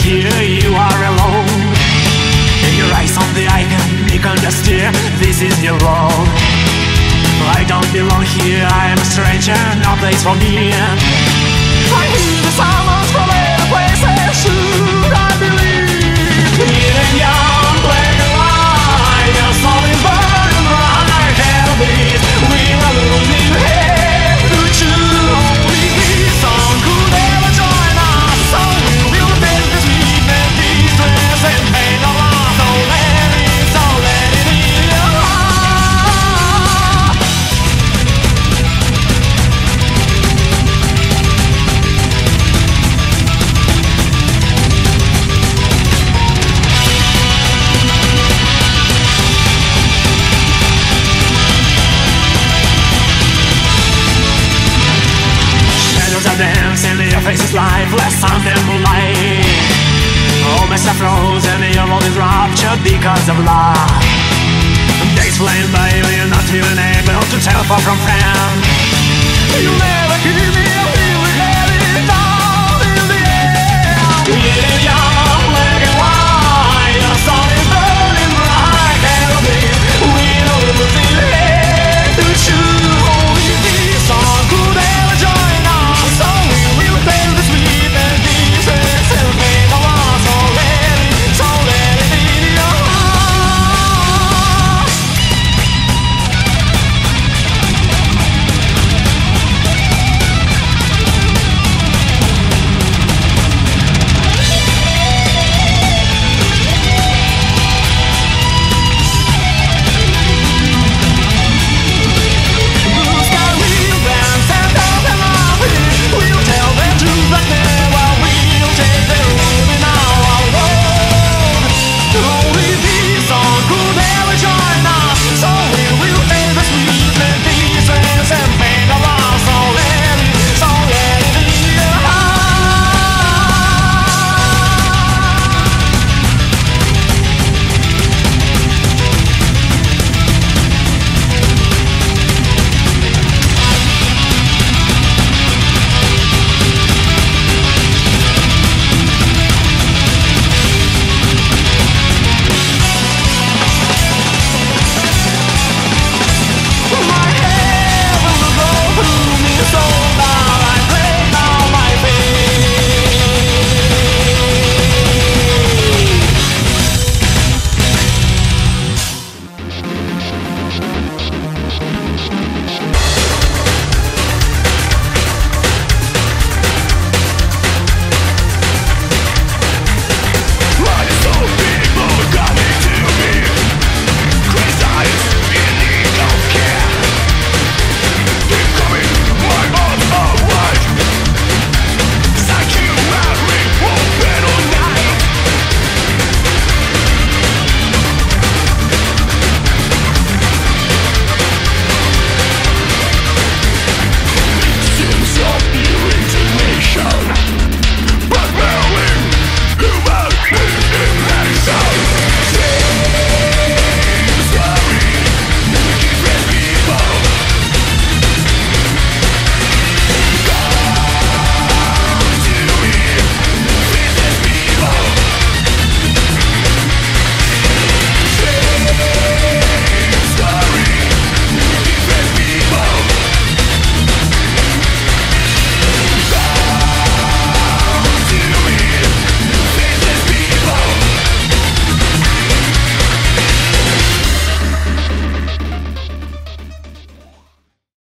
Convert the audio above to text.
here you are alone. In your eyes on the icon, you can just steer. This is your role. I don't belong here, I am a stranger, no place for me. I hear the sounds from other places, should I believe? Even young, black and white, your soul is burning bright. Hell beats, we are losing here. Who should only be some could ever join us? So we will take this weakness, distress and pain of us. So let it be. Dancing in your face is lifeless, something moonlight. All mess are frozen, your world is ruptured because of love. Days flame by you, you're not even able to tell far from friend. You never hear